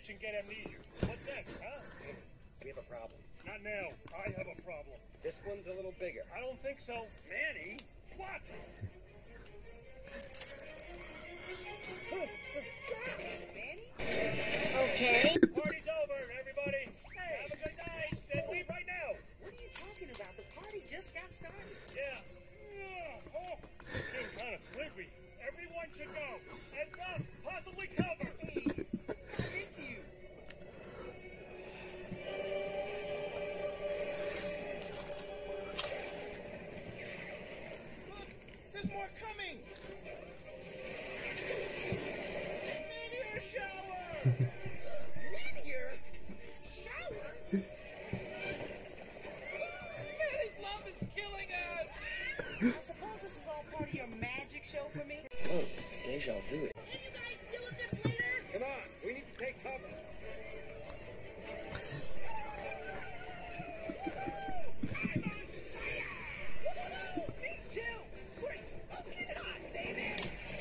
and get amnesia. What then, huh? We have a problem. Not now. I have a problem. This one's a little bigger. I don't think so. Manny? What? Okay. Party's over, everybody. Hey. Have a good night. Then leave right now. What are you talking about? The party just got started. Yeah. Oh, it's getting kind of sleepy. Everyone should go. And possibly cover. Hey, it's not into you. Look, there's more coming. Meteor shower. Meteor? Shower? Manny's love is killing us. I suppose this is all part of your magic show for me? Oh, deja vu. Can you guys deal with this later? Come on, we need to take cover. Me too! We're smoking hot, baby!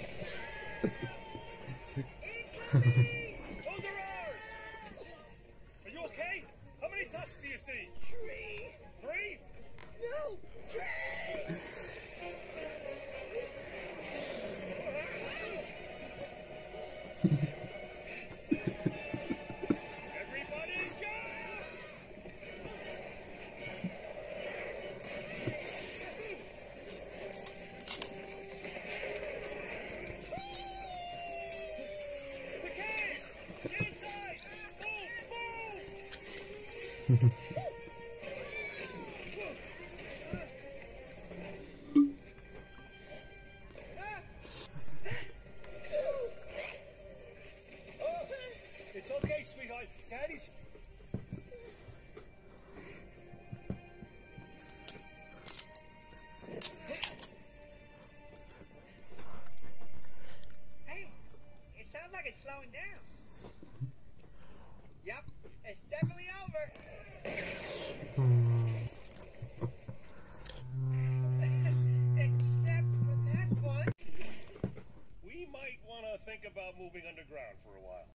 Incoming! Those are ours. Are you okay? How many tusks do you see? Tree! 3? No! Tree! Everybody jump! The cave! Get inside! Move! Move! It's okay, sweetheart. Daddy's